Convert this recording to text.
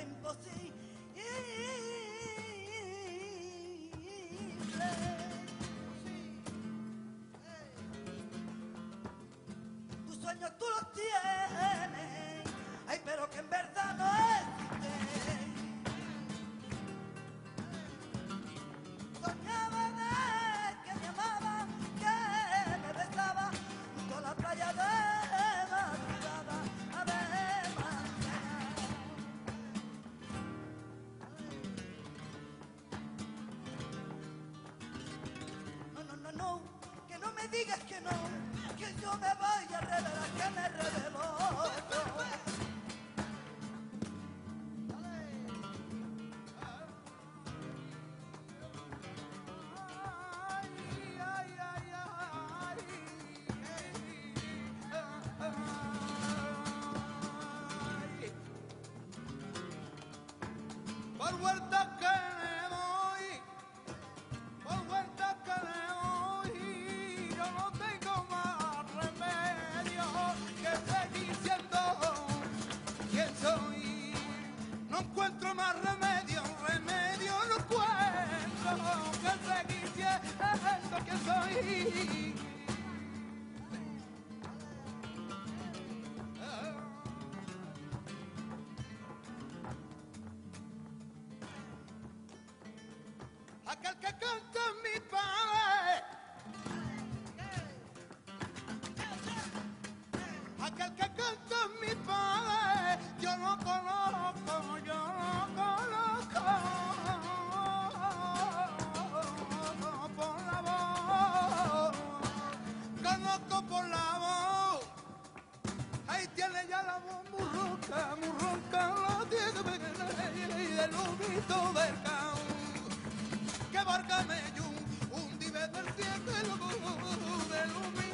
imposible. Tus sueños tú los tienes, ay, pero que en verdad no existen. Soñaba de que me amaba, que me besaba junto a la playa de madrugada, a ver mañana. No, no, no, no, que no me digas que no, que yo me voy a revelar, que me revelo. Por vueltas que le doy, por vueltas que le doy, yo no tengo más remedio que seguir siendo quien soy. No encuentro más remedio, remedio no encuentro que seguir siendo quien soy. Aquel que canta es mi padre, aquel que canta es mi padre, yo no conozco por la voz, conozco por la voz, ahí tiene ya la voz muy ronca, la tiene y el humito del cao. Que Vargamellum, un dive del cielo, del humilde.